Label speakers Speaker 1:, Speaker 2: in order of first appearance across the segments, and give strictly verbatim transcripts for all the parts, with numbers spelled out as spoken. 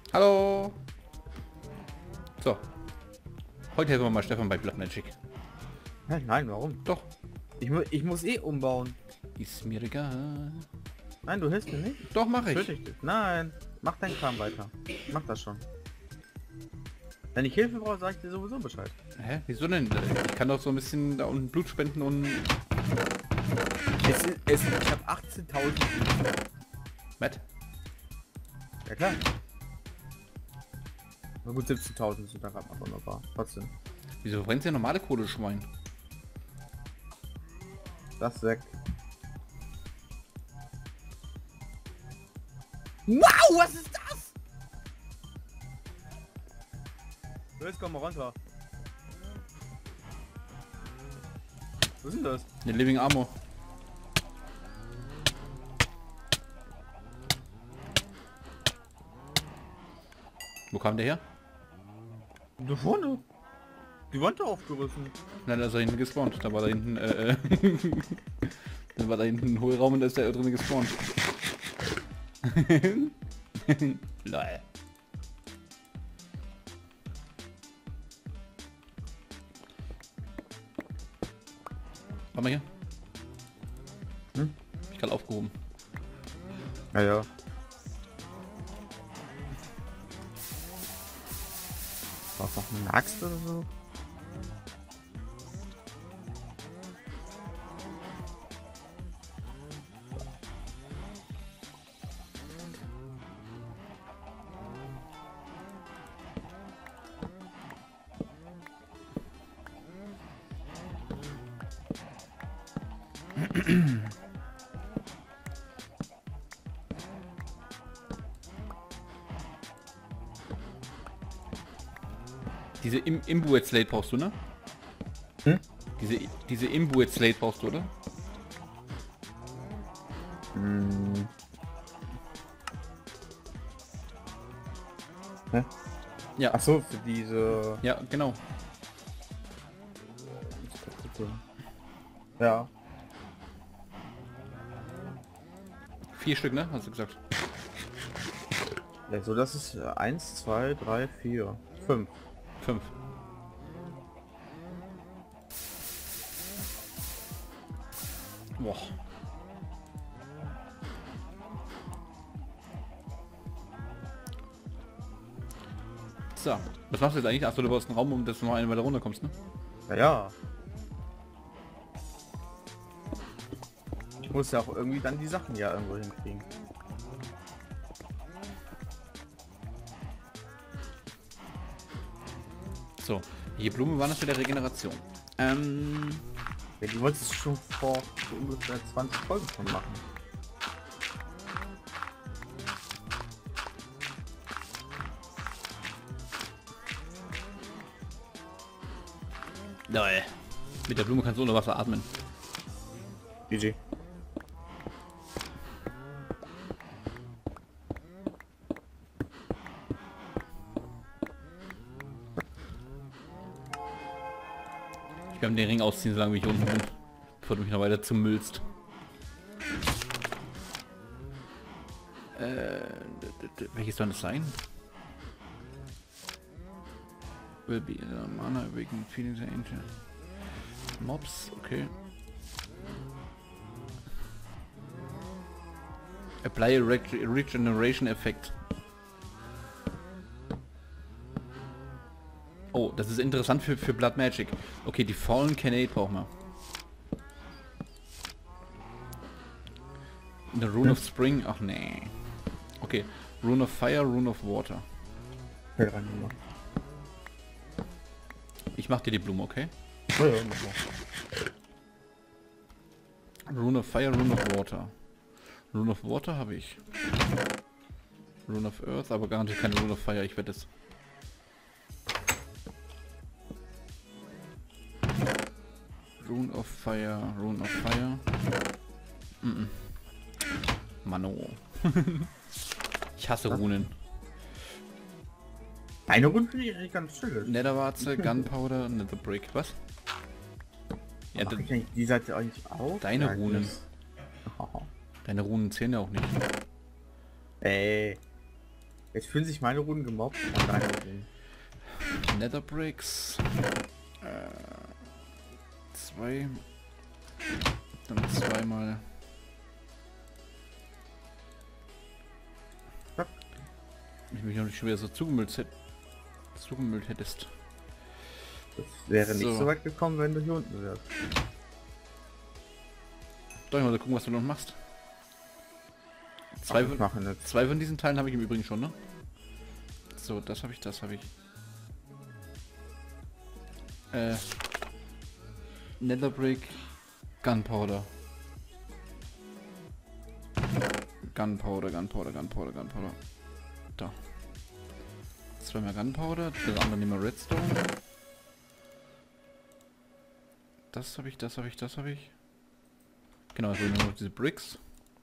Speaker 1: Hallo. So. Heute helfen wir mal Stefan bei Blood Magic.
Speaker 2: Nein, nein, warum?
Speaker 1: Doch.
Speaker 2: Ich, mu ich muss eh umbauen.
Speaker 1: Ist mir egal.
Speaker 2: Nein, du hilfst mir nicht.
Speaker 1: Doch, mache ich.
Speaker 2: Töte ich dich. Nein, mach deinen Kram weiter. Ich mach das schon. Wenn ich Hilfe brauche, sag ich dir sowieso Bescheid.
Speaker 1: Hä? Wieso denn? Ich kann doch so ein bisschen da unten Blut spenden und...
Speaker 2: Es ist, es, ich habe achtzehntausend.
Speaker 1: Matt?
Speaker 2: Ja klar. Na gut, siebzehntausend sind da gerade mal wunderbar. Trotzdem.
Speaker 1: Wieso brennt ja normale Kohle, Schwein?
Speaker 2: Das weg. Wow, was ist das? So, jetzt komm mal runter. Was ist denn das?
Speaker 1: Eine Living Armor. Wo kam der her?
Speaker 2: Da vorne. Die Wand aufgerissen.
Speaker 1: Nein, da ist er hinten gespawnt. Da war da hinten, äh, äh Dann war da hinten ein Hohlraum und da ist der drin gespawnt. Lol. Warte mal hier.
Speaker 2: Hm?
Speaker 1: Hab ich gerade aufgehoben.
Speaker 2: Ja, ja. War noch eine Axt oder so?
Speaker 1: Diese Im Imbued Slate brauchst du, ne?
Speaker 2: Hm?
Speaker 1: Diese diese Imbued Slate brauchst du, oder?
Speaker 2: Hm. Hä?
Speaker 1: Ja.
Speaker 2: Ach so, für diese...
Speaker 1: Ja, genau.
Speaker 2: Ja.
Speaker 1: Vier Stück, ne? Hast du gesagt.
Speaker 2: Ja, so das ist eins, zwei, drei, vier, fünf.
Speaker 1: Fünf. Boah. So, was machst du jetzt eigentlich? Achso, du brauchst einen Raum, um dass du noch eine Weile runterkommst, ne?
Speaker 2: Ja, ja. Ich muss ja auch irgendwie dann die Sachen ja irgendwo hinkriegen.
Speaker 1: So, die Blume war das für der Regeneration. Ähm,
Speaker 2: Ja, die wolltest du schon vor so ungefähr zwanzig Folgen schon machen.
Speaker 1: Lol. Mit der Blume kannst du unter Wasser atmen.
Speaker 2: G G.
Speaker 1: Ich werde den Ring ausziehen, solange wie ich unten bin. Bevor du mich noch weiter zumüllst. Äh, welches soll das sein? Will be uh, mana awaken feelings and angel. Mobs, okay. Apply a reg regeneration effect. Oh, das ist interessant für, für Blood Magic. Okay, die Fallen Canade brauchen wir. Eine Rune of Spring, ach nee. Okay, Rune of Fire, Rune of Water. Ich mach dir die Blume, okay?
Speaker 2: Ja, ja, mach mal.
Speaker 1: Rune of Fire, Rune of Water. Rune of Water habe ich. Rune of Earth, aber garantiert keine Rune of Fire, ich werde es. Rune of Fire, Rune of Fire. Mm -mm. Mano. Ich hasse
Speaker 2: Was?
Speaker 1: Runen.
Speaker 2: Eine Runde finde ich eigentlich ganz schön.
Speaker 1: Netherwarze, Gunpowder, Nether Brick. Was? Ja,
Speaker 2: Mach ich eigentlich die Seite eigentlich auch?
Speaker 1: deine
Speaker 2: Ja,
Speaker 1: Runen.
Speaker 2: das- Oh.
Speaker 1: Deine Runen zählen ja auch nicht.
Speaker 2: Ey. Jetzt fühlen sich meine Runen gemobbt und deine Runen.
Speaker 1: Nether Bricks. Äh, zwei. Dann zweimal.
Speaker 2: Zack.
Speaker 1: Ich mich noch nicht schon wieder so zugemüllt, hätt, zugemüllt hättest.
Speaker 2: Das wäre nicht
Speaker 1: So.
Speaker 2: so weit gekommen, wenn du hier unten wärst.
Speaker 1: Soll ich mal gucken, was du noch machst? Zwei,
Speaker 2: Ach, ich mache jetzt.
Speaker 1: zwei von diesen Teilen habe ich im Übrigen schon, ne? So, das habe ich, das habe ich. Äh. Netherbrick, Gunpowder. Gunpowder, Gunpowder, Gunpowder, Gunpowder. Da. Zweimal Gunpowder, das andere nehmen wir Redstone. Das habe ich, das habe ich, das habe ich. Genau, also nur noch diese Bricks.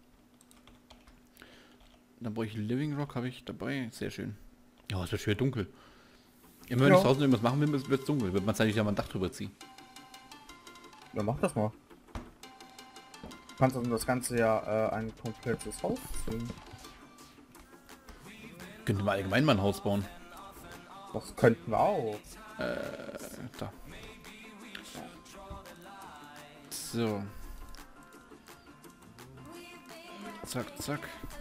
Speaker 1: Dann brauche ich Living Rock, habe ich dabei. Sehr schön. Ja, es wird schwer dunkel. Immer wenn
Speaker 2: Ja.
Speaker 1: ich draußen irgendwas machen will, wird es dunkel. Wird man eigentlich ja mal ein Dach drüber ziehen.
Speaker 2: Ja, mach das mal. Du kannst um das Ganze ja äh, ein komplettes Haus ziehen.
Speaker 1: Könnte man allgemein mal ein Haus bauen.
Speaker 2: Das könnten wir auch.
Speaker 1: Äh, da. So. Zack, zack.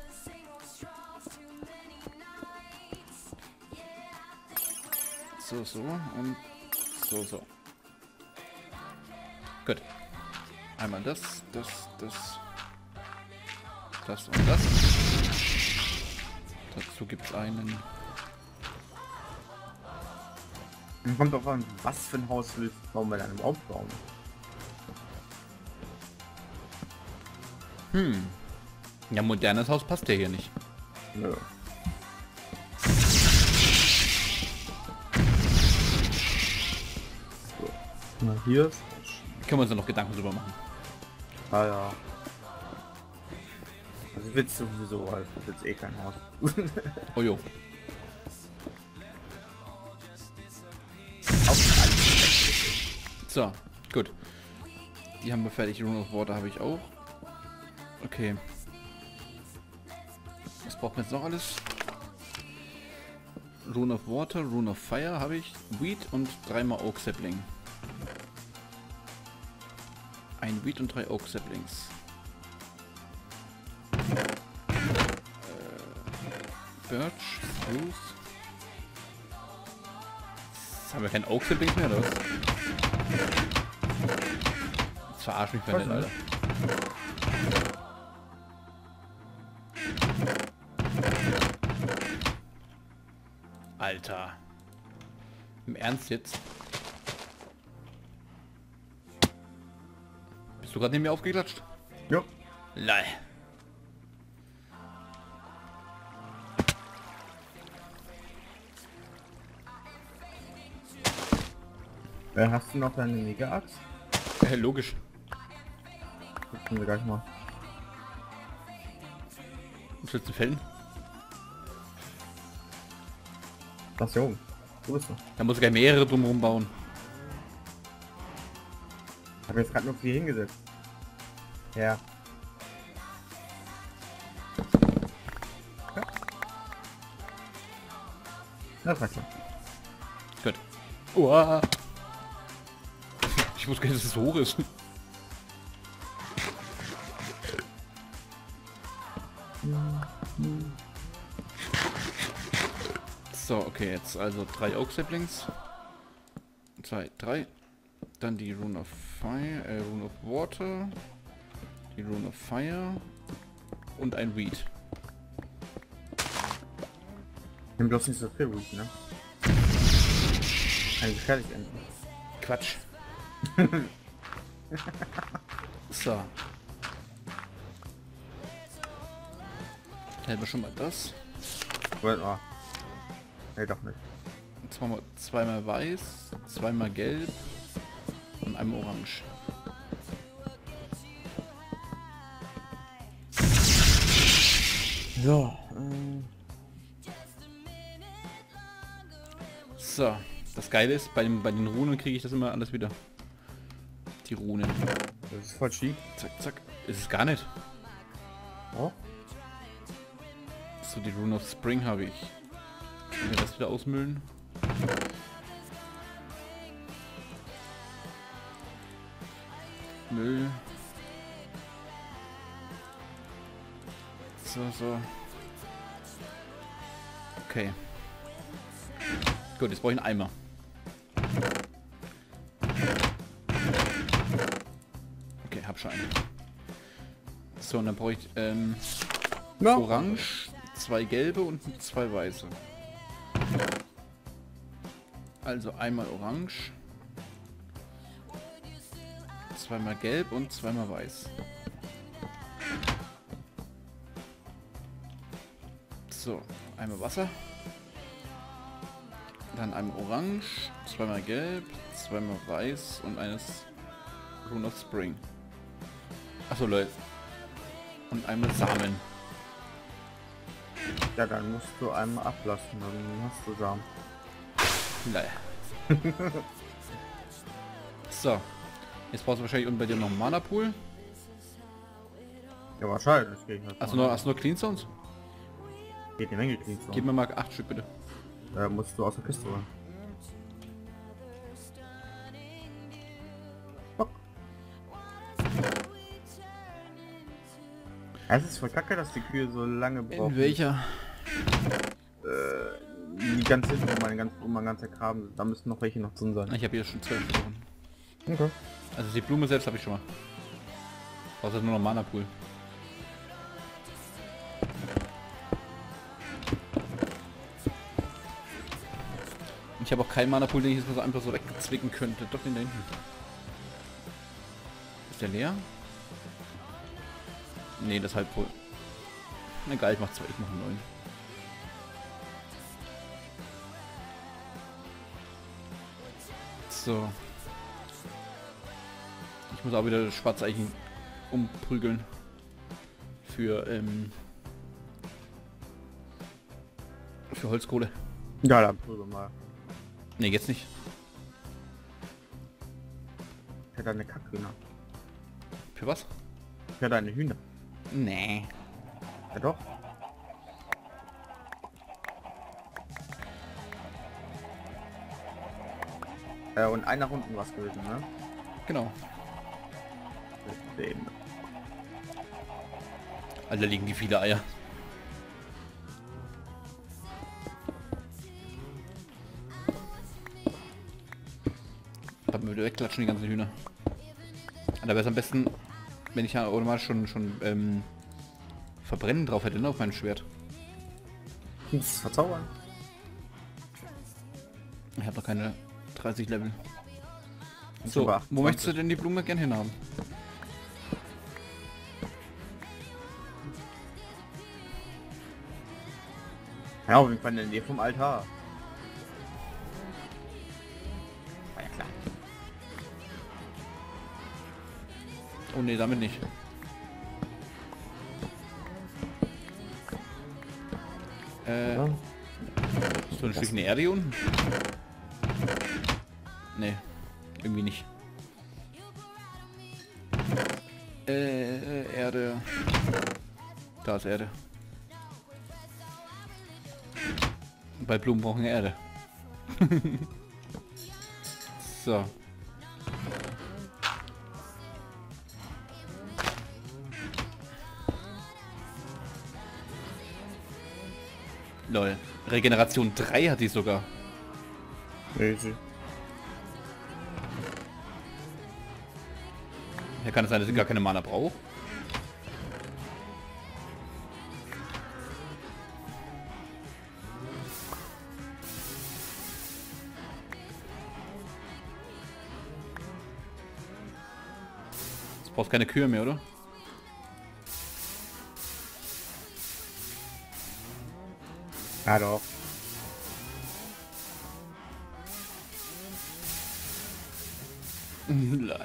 Speaker 1: So, so und so, so. Gut. Einmal das, das, das, das und das. Dazu gibt es einen.
Speaker 2: Dann kommt drauf an, was für ein Haus willst du bauen wir dann überhaupt bauen.
Speaker 1: Hm. Ja, modernes Haus passt ja hier nicht.
Speaker 2: Nö. So. Na, hier ist.
Speaker 1: Können wir uns ja noch Gedanken drüber machen.
Speaker 2: Ah ja. Also willst du sowieso, halt jetzt eh kein Haus.
Speaker 1: Oh jo.
Speaker 2: Auf alles.
Speaker 1: So, gut. Die haben wir fertig. Rune of Water habe ich auch. Okay. Was braucht man jetzt noch alles? Rune of Water, Rune of Fire habe ich. Wheat und dreimal Oak Sapling. Ein Wheat und drei Oak Saplings. Äh, Birch, Spruce. Jetzt haben wir keinen Oak Saplings mehr, oder was? Jetzt verarsch mich mal nicht, Alter. Alter. Im Ernst jetzt? Bist du gerade neben mir aufgeklatscht?
Speaker 2: Jo.
Speaker 1: Lei.
Speaker 2: Äh, hast du noch deine Mega-Axt?
Speaker 1: Äh, logisch.
Speaker 2: Gucken wir gleich mal.
Speaker 1: Willst du fällen?
Speaker 2: Das hier oben. Wo bist du?
Speaker 1: Da muss ich gleich mehrere drumherum bauen.
Speaker 2: Ich habe jetzt gerade nur hier hingesetzt. Ja. Ja. Das war klar.
Speaker 1: Gut. Uah. Ich wusste gar nicht, dass es so hoch ist. So, okay, jetzt also drei Oak Saplings. Zwei, drei. Dann die Rune of Fire, äh, Rune of Water. Die Rune of Fire. Und ein Weed.
Speaker 2: Nimm bloß nicht so viel Wheat, ne? Eine gefährlich enden.
Speaker 1: Quatsch. So. Dann hätten wir schon mal das.
Speaker 2: Moment mal. Nee, doch nicht.
Speaker 1: Zweimal, zweimal weiß, zweimal gelb und einmal orange.
Speaker 2: So. Ähm.
Speaker 1: So, das Geile ist, bei, dem, bei den Runen kriege ich das immer alles wieder. Die Runen.
Speaker 2: Das ist voll schief.
Speaker 1: Zack, zack. Ist es gar nicht.
Speaker 2: Oh.
Speaker 1: So, die Rune of Spring habe ich. Den Rest wieder ausmüllen. Müll. So, so. Okay. Gut, jetzt brauche ich einen Eimer. Okay, hab schon einen. So, und dann brauche ich ähm,
Speaker 2: Ja.
Speaker 1: Orange, zwei gelbe und zwei weiße. Also einmal Orange, zweimal gelb und zweimal weiß. So, einmal Wasser. Dann einmal Orange, zweimal gelb, zweimal weiß und eines Rune of Spring. Achso, Leute. Und einmal Samen.
Speaker 2: Ja, dann musst du einmal ablassen, dann hast du Samen.
Speaker 1: Naja. So. Jetzt brauchst du wahrscheinlich unten bei dir noch einen Mana-Pool.
Speaker 2: Ja, wahrscheinlich. Das geht
Speaker 1: Hast du noch, hast du noch Clean Stones?
Speaker 2: Geht eine Menge Clean
Speaker 1: Gib mir mal acht Stück bitte.
Speaker 2: Da musst du aus der Kiste holen. Bock. Es ist voll kacke, dass die Kühe so lange brauchen.
Speaker 1: In welcher?
Speaker 2: Äh, die ganz hinten, wo mein, ganz, wo mein ganzer Kram ist. Da müssten noch welche noch drin sein.
Speaker 1: Ich habe hier schon zwölf Stück.
Speaker 2: Okay.
Speaker 1: Also die Blume selbst habe ich schon mal. Brauchst nur noch Mana-Pool. Ich habe auch keinen Mana-Pool, den ich jetzt mal so einfach so wegzwicken könnte. Doch, den da hinten. Ist der leer? Nee, das Halbpool. Egal, ich mach zwei, ich mach einen neuen. So. Ich muss auch wieder Schwarzeichen umprügeln. Für, ähm... Für Holzkohle.
Speaker 2: Ja, dann prüfe mal.
Speaker 1: Ne, jetzt nicht.
Speaker 2: Ich hätte eine Kackhühner.
Speaker 1: Für was?
Speaker 2: Ich hätte eine Hühner.
Speaker 1: Nee.
Speaker 2: Ja doch. Äh, und einer unten was gewesen, ne?
Speaker 1: Genau.
Speaker 2: Mit dem.
Speaker 1: Alter, liegen die viele Eier. Dann würde wegklatschen die ganzen Hühner. Da wäre es am besten, wenn ich ja automatisch schon schon ähm, Verbrennen drauf hätte, ne, auf meinem Schwert.
Speaker 2: Das verzaubern.
Speaker 1: Ich habe noch keine dreißig Level.
Speaker 2: Ich
Speaker 1: So,
Speaker 2: habe
Speaker 1: wo möchtest du denn die Blume gern hinhaben?
Speaker 2: Ja, auf jeden Fall in der Nähe vom Altar. War ja klar.
Speaker 1: Oh ne, damit nicht. Äh,
Speaker 2: Ja.
Speaker 1: ist so ein Stückchen Erde hier unten? Nee, irgendwie nicht. Äh, Erde. Da ist Erde. Bei Blumen brauchen wir Erde. So. Lol. Regeneration drei hat die sogar.
Speaker 2: Easy.
Speaker 1: Ja, kann es sein, dass sie gar keine Mana braucht? Jetzt brauchst keine Kühe mehr, oder?
Speaker 2: Ja doch.
Speaker 1: Lol.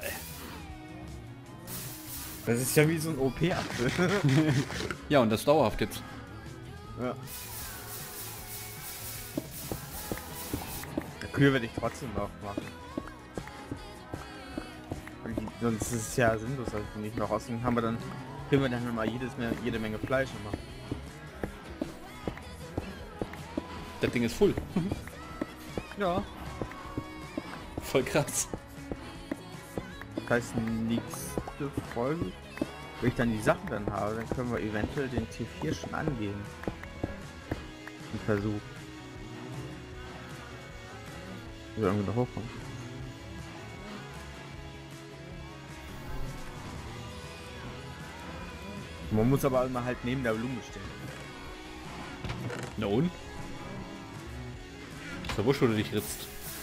Speaker 2: Das ist ja wie so ein O P-Apfel.
Speaker 1: Ja, und das dauerhaft jetzt.
Speaker 2: Ja. Der Kühe werde ich trotzdem noch machen. Und die- Sonst ist es ja sinnlos, dass wir nicht noch außen haben wir dann kriegen wir dann mal jedes mehr, jede Menge Fleisch immer.
Speaker 1: Das Ding ist full.
Speaker 2: Ja.
Speaker 1: Voll krass.
Speaker 2: Das heißt, nächste Folge, wenn ich dann die Sachen dann habe, dann können wir eventuell den T vier schon angehen. Ein Versuch. Wir irgendwie noch hochkommen. Man muss aber immer halt neben der Blume stehen.
Speaker 1: Na und? Ist ja wurscht, wo du dich ritzt.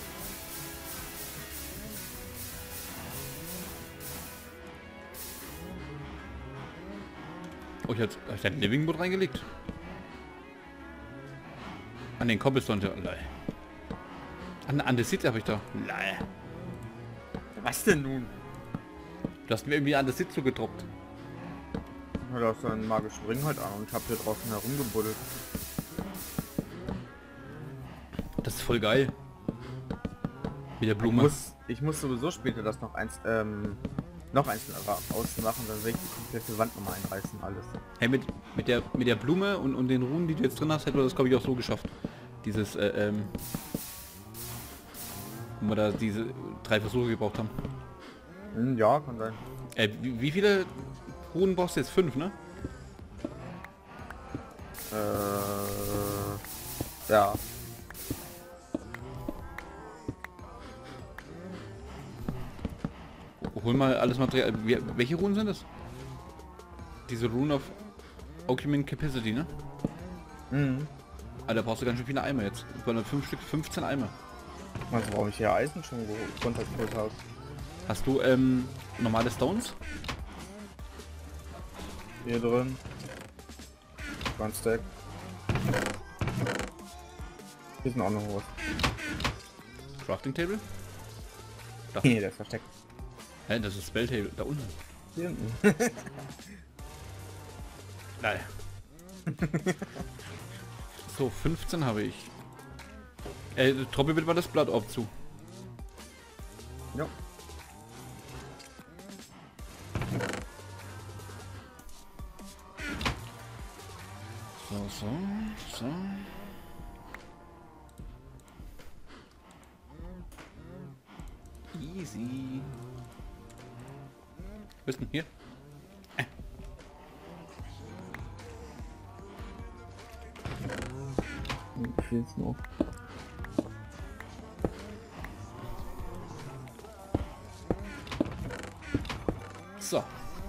Speaker 1: Oh, ich hab, hab ich da ein Living Mode reingelegt? An den Cobblestone, ja. Lei. An, an das Sitz habe ich da. Lei.
Speaker 2: Was denn nun?
Speaker 1: Du hast mir irgendwie an das Sitz zugetroppt.
Speaker 2: Ja, du hast einen magischen Ring halt an und ich hab hier draußen herumgebuddelt.
Speaker 1: Das ist voll geil. Mit der
Speaker 2: Ich
Speaker 1: Blume.
Speaker 2: muss, ich muss sowieso später das noch eins, ähm, noch eins ausmachen, dann will ich die komplette Wand nochmal einreißen, alles.
Speaker 1: Hey, mit, mit, der, mit der Blume und, und den Runen, die du jetzt drin hast, hätte man das, glaube ich, auch so geschafft. Dieses, äh, ähm... wo wir da diese drei Versuche gebraucht haben.
Speaker 2: Hm, ja, kann sein.
Speaker 1: Äh, wie, wie viele Runen brauchst du jetzt? Fünf, ne?
Speaker 2: Äh, ja.
Speaker 1: Hol mal alles Material. Wie, welche Runen sind das? Diese Rune of Occupant Capacity, ne?
Speaker 2: Mhm.
Speaker 1: Ah, da brauchst du ganz schön viele Eimer jetzt. Bei fünf Stück, fünfzehn Eimer.
Speaker 2: Also warum ich hier Eisen schon runtergeholt habe.
Speaker 1: Hast du ähm, normale Stones?
Speaker 2: Hier drin. Ein Stack. Hier sind auch noch was.
Speaker 1: Crafting Table? Da.
Speaker 2: Nee, der ist versteckt.
Speaker 1: Hä, das ist Spell Table. Da unten.
Speaker 2: Hier hinten.
Speaker 1: Nein. So, fünfzehn habe ich. Äh, troppe bitte mal das Blatt auf zu.
Speaker 2: Ja.
Speaker 1: So, so, so. Easy. Wo ist denn hier? Äh.
Speaker 2: Wie viel ist noch?
Speaker 1: So.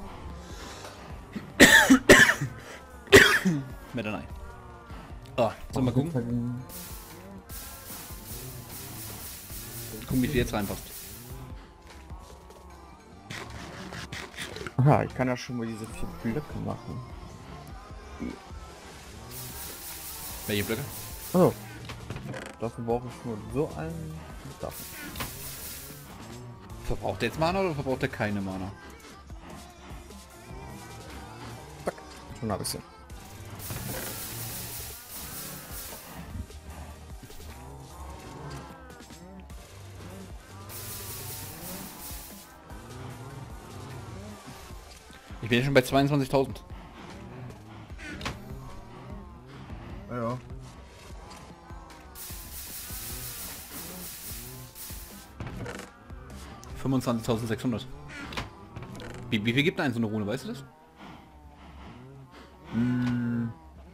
Speaker 1: Mit der Nein. Ah, sollen wir gucken? Gucken, wie viel jetzt reinpasst.
Speaker 2: Aha, ich kann ja schon mal diese vier Blöcke machen.
Speaker 1: Welche Blöcke?
Speaker 2: Oh. Dafür brauche ich nur so einen davon.
Speaker 1: Verbraucht der jetzt Mana oder verbraucht er keine Mana?
Speaker 2: Zack. Schon ein bisschen.
Speaker 1: Ich bin ja schon bei zweiundzwanzigtausend.
Speaker 2: Ja, ja.
Speaker 1: fünfundzwanzigtausendsechshundert. Wie, wie viel gibt denn so eine Rune, weißt du das?
Speaker 2: Mm.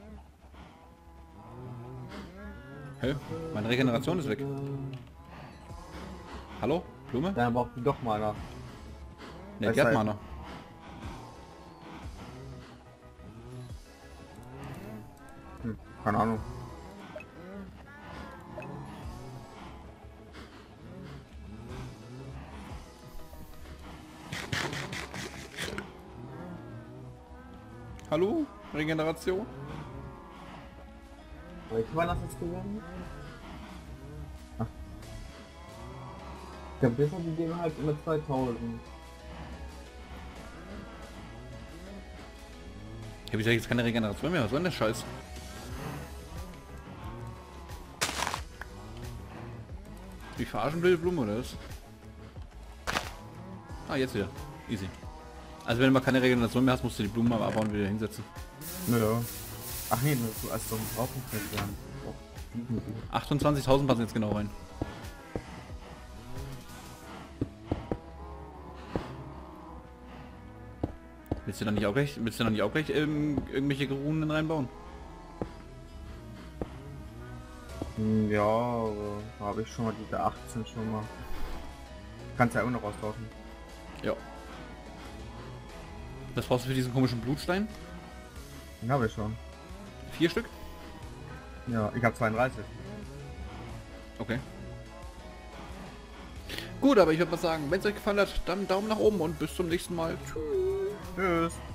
Speaker 1: Hä? Meine Regeneration ist weg. Hallo? Blume?
Speaker 2: Dann braucht die doch mal einer.
Speaker 1: Ne,
Speaker 2: Das
Speaker 1: die hat
Speaker 2: heißt-
Speaker 1: Mana.
Speaker 2: Hm, keine Ahnung.
Speaker 1: Hallo? Regeneration?
Speaker 2: Welche war das jetzt geworden? Ach. Ich glaube, das hat die geben halt immer zweitausend.
Speaker 1: Ich habe jetzt keine Regeneration mehr. Was soll denn der Scheiß? Wie verarschen will Blume oder was? Ah, jetzt wieder. Easy. Also wenn du mal keine Regeneration mehr hast, musst du die Blumen mal abbauen und wieder hinsetzen.
Speaker 2: Ja. Ach nee, du hast doch einen Brauchen werden. fliegen sie?
Speaker 1: achtundzwanzigtausend passen jetzt genau rein. Willst du dann nicht auch gleich, willst du dann nicht auch gleich ähm, irgendwelche Runen reinbauen?
Speaker 2: Hm, ja, aber da habe ich schon mal diese achtzehn schon mal. Kannst ja immer noch austauschen.
Speaker 1: Ja. Was brauchst du für diesen komischen Blutstein?
Speaker 2: Den habe ich schon.
Speaker 1: Vier Stück?
Speaker 2: Ja, ich habe zweiunddreißig.
Speaker 1: Okay. Gut, aber ich würde mal sagen, wenn es euch gefallen hat, dann Daumen nach oben und bis zum nächsten Mal. Tschüss.
Speaker 2: Tschüss.